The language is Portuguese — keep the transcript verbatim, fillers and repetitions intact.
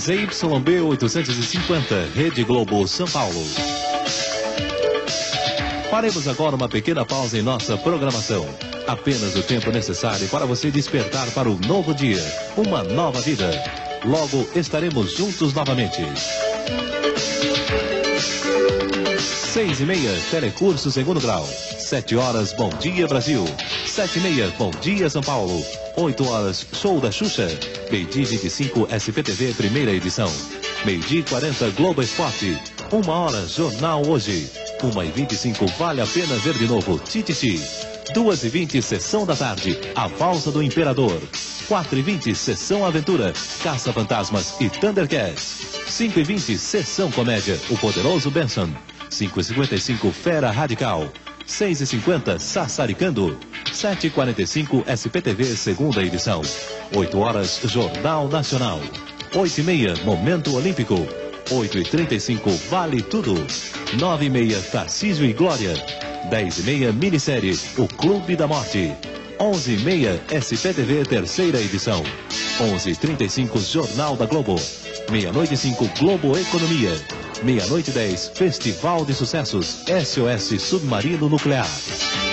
Z Y B oitocentos e cinquenta, Rede Globo, São Paulo. Faremos agora uma pequena pausa em nossa programação. Apenas o tempo necessário para você despertar para um novo dia, uma nova vida. Logo estaremos juntos novamente. Seis e meia, Telecurso Segundo Grau. Sete horas, Bom Dia Brasil. Sete e meia, Bom Dia São Paulo. Oito horas, Show da Xuxa. Meio-dia vinte e cinco, S P T V, primeira edição. Meio-dia e quarenta, Globo Esporte. Uma hora, Jornal Hoje. Uma e vinte e cinco, Vale a Pena Ver de Novo, Tititi. Duas e vinte, Sessão da Tarde, A Valsa do Imperador. Quatro e vinte, Sessão Aventura, Caça Fantasmas e Thundercats. Cinco e vinte, Sessão Comédia, O Poderoso Benson. Cinco e cinquenta e cinco, Fera Radical. Seis e cinquenta, Sassaricando. Sete e quarenta e cinco, S P T V, segunda edição. Oito horas, Jornal Nacional. Oito e meia, Momento Olímpico. Oito e trinta e cinco, Vale Tudo. Nove e meia, Tarcísio e Glória. Dez e meia, minissérie O Clube da Morte. Onze e meia, S P T V, terceira edição. Onze e trinta e cinco, Jornal da Globo. Meia-noite e cinco, Globo Economia. Meia-noite e dez, Festival de Sucessos, S O S Submarino Nuclear.